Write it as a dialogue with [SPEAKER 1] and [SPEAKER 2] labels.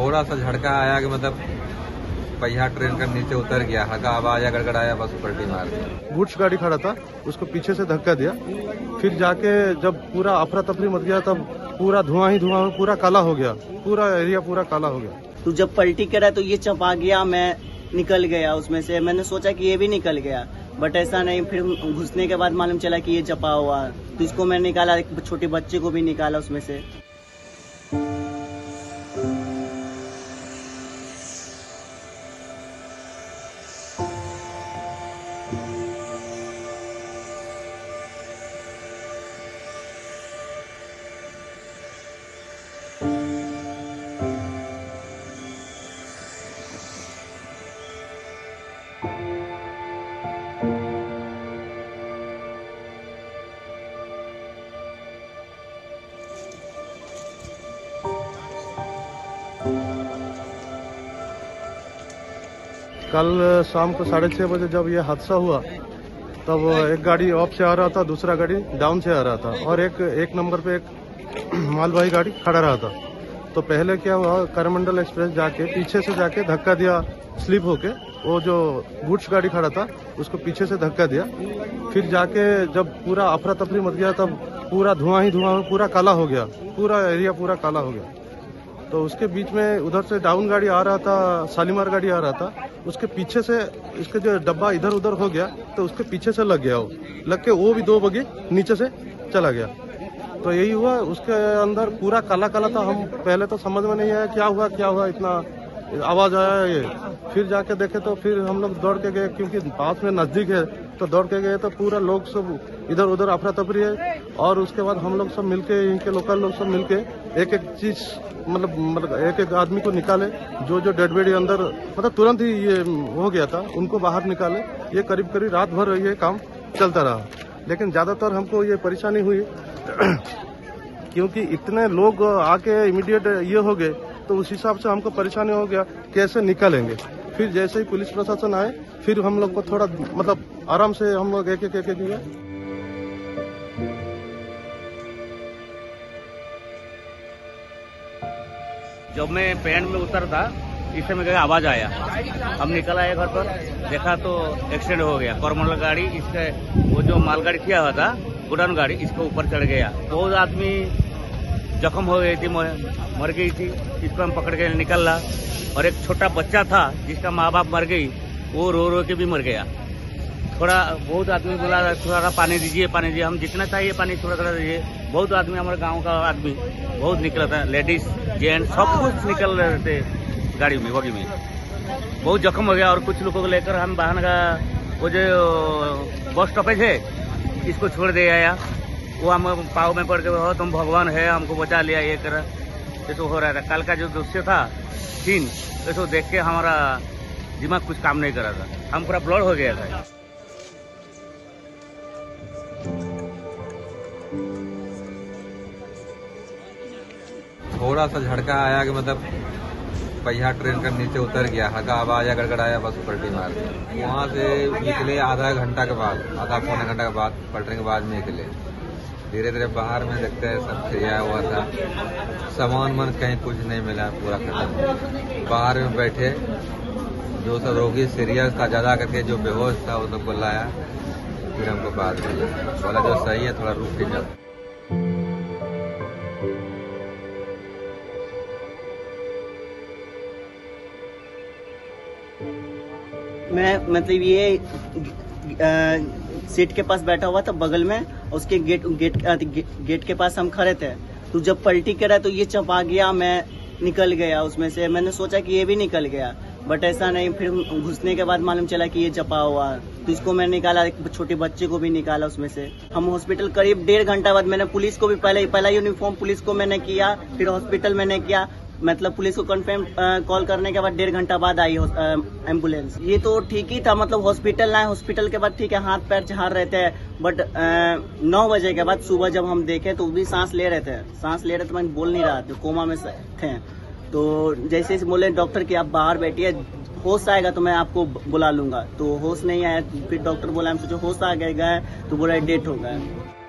[SPEAKER 1] थोड़ा सा झटका आया कि मतलब पहिया ट्रेन का नीचे उतर गया, हल्का आवाज गड़गड़ाया, बस पलटी मार दी।
[SPEAKER 2] गुड्स गाड़ी खड़ा था, उसको पीछे से धक्का दिया। फिर जाके जब पूरा अफरा तफरी मच गया तब पूरा धुआं ही धुआं, पूरा काला हो गया, पूरा एरिया पूरा काला हो गया।
[SPEAKER 3] तो जब पलटी करा तो ये चपा गया, मैं निकल गया उसमें से। मैंने सोचा कि ये भी निकल गया, बट ऐसा नहीं। फिर घुसने के बाद मालूम चला कि ये चपा हुआ, तो इसको मैं निकाला, एक छोटे बच्चे को भी निकाला उसमें से।
[SPEAKER 2] कल शाम को 6:30 बजे जब ये हादसा हुआ तब एक गाड़ी ऑफ से आ रहा था, दूसरा गाड़ी डाउन से आ रहा था, और एक नंबर पे एक मालवाही गाड़ी खड़ा रहा था। तो पहले क्या हुआ, करमंडल एक्सप्रेस जाके पीछे से जाके धक्का दिया, स्लिप होके वो जो गुड्स गाड़ी खड़ा था उसको पीछे से धक्का दिया। फिर जाके जब पूरा अफरा तफरी मच गया तब पूरा धुआं ही धुआं, पूरा काला हो गया, पूरा एरिया पूरा काला हो गया। तो उसके बीच में उधर से डाउन गाड़ी आ रहा था, शालीमार गाड़ी आ रहा था, उसके पीछे से इसका जो डब्बा इधर उधर हो गया तो उसके पीछे से लग गया, वो लग के वो भी 2 बगी नीचे से चला गया। तो यही हुआ, उसके अंदर पूरा काला काला था। हम पहले तो समझ में नहीं आया क्या हुआ, इतना आवाज आया ये। फिर जाके देखे तो फिर हम लोग दौड़ के गए, क्योंकि पास में नजदीक है, तो दौड़ के गए तो पूरा लोग सब इधर उधर अफरा तफरी है। और उसके बाद हम लोग सब मिलके, इनके लोकल लोग सब मिलके एक एक चीज मतलब एक एक आदमी को निकाले, जो डेड बॉडी अंदर मतलब तुरंत ही ये हो गया था, उनको बाहर निकाले। ये करीब करीब रात भर ये काम चलता रहा, लेकिन ज्यादातर हमको ये परेशानी हुई क्योंकि इतने लोग आके इमीडिएट ये हो गए, तो उस हिसाब से हमको परेशानी हो गया कैसे निकालेंगे। फिर जैसे ही पुलिस प्रशासन आए, फिर हम लोग को थोड़ा मतलब आराम से हम लोग एक एक किया।
[SPEAKER 4] जब मैं पेड़ में उतर था, इस समय आवाज आया, हम निकल आए घर पर, देखा तो एक्सीडेंट हो गया। करमंडल गाड़ी, इसके वो जो मालगाड़ी किया हुआ था, गुडान गाड़ी, इसके ऊपर चढ़ गया। 2 आदमी जख्म हो गई थी, मर गई थी, इसको हम पकड़ के निकल। और एक छोटा बच्चा था जिसका माँ बाप मर गई, वो रो के भी मर गया। बहुत आदमी बोला थोड़ा पानी दीजिए, हम जितना चाहिए पानी थोड़ा दीजिए। बहुत आदमी, हमारे गांव का आदमी बहुत निकला था, लेडीज जेंट्स सब कुछ निकल रहे थे गाड़ी में, बगी में। बहुत जख्म हो गया। और कुछ लोगों को लेकर हम बहन का वो जो बस स्टॉपेज है, इसको छोड़ दे आया। वो हम पाव में पड़ के, हो तुम भगवान है, हमको बचा लिया, ये कर तो हो रहा था। कल का जो दृश्य था सीन, इसको देख के हमारा दिमाग कुछ काम नहीं कर रहा था, हम पूरा ब्लड हो गया था।
[SPEAKER 1] थोड़ा सा झटका आया कि मतलब पहिया ट्रेन का नीचे उतर गया, हल्का आवाज गड़गड़ाया, बस पलटी मार दी। वहाँ से निकले आधा घंटा के बाद, आधा पौने घंटा के बाद पलटने के बाद में निकले। धीरे धीरे बाहर में देखते हैं सब छिया हुआ था, सामान मन कहीं कुछ नहीं मिला, पूरा खत्म। बाहर में बैठे जो सब रोगी सीरियस था ज्यादा करके, जो बेहोश था वो सबको लाया। फिर हमको बात बोला जो सही है थोड़ा रुक के जाओ।
[SPEAKER 3] मैं मतलब ये सीट के पास बैठा हुआ था बगल में, उसके गेट के पास हम खड़े थे। तो जब पलटी करा तो ये चपा गया, मैं निकल गया उसमें से। मैंने सोचा कि ये भी निकल गया, बट ऐसा नहीं। फिर घुसने के बाद मालूम चला कि ये चपा हुआ, तो इसको मैं निकाला, एक छोटे बच्चे को भी निकाला उसमें से। हम हॉस्पिटल करीब 1.5 घंटा बाद, मैंने पुलिस को भी पहला यूनिफॉर्म पुलिस को मैंने किया, फिर हॉस्पिटल मैंने किया। मतलब पुलिस को कन्फर्म कॉल करने के बाद 1.5 घंटा बाद आई एम्बुलेंस। ये तो ठीक ही था, मतलब हॉस्पिटल लाए, हॉस्पिटल के बाद ठीक है, हाथ पैर झाड़ रहे थे। बट 9 बजे के बाद सुबह जब हम देखे तो भी सांस ले रहे थे, मैं बोल नहीं रहा था, कोमा में थे। तो जैसे बोले डॉक्टर कि आप बाहर बैठिए, होश आएगा तो मैं आपको बुला लूंगा। तो होश नहीं आया, फिर डॉक्टर बोला, हम सोचे होश आ गए, तो बोला डेथ हो गया।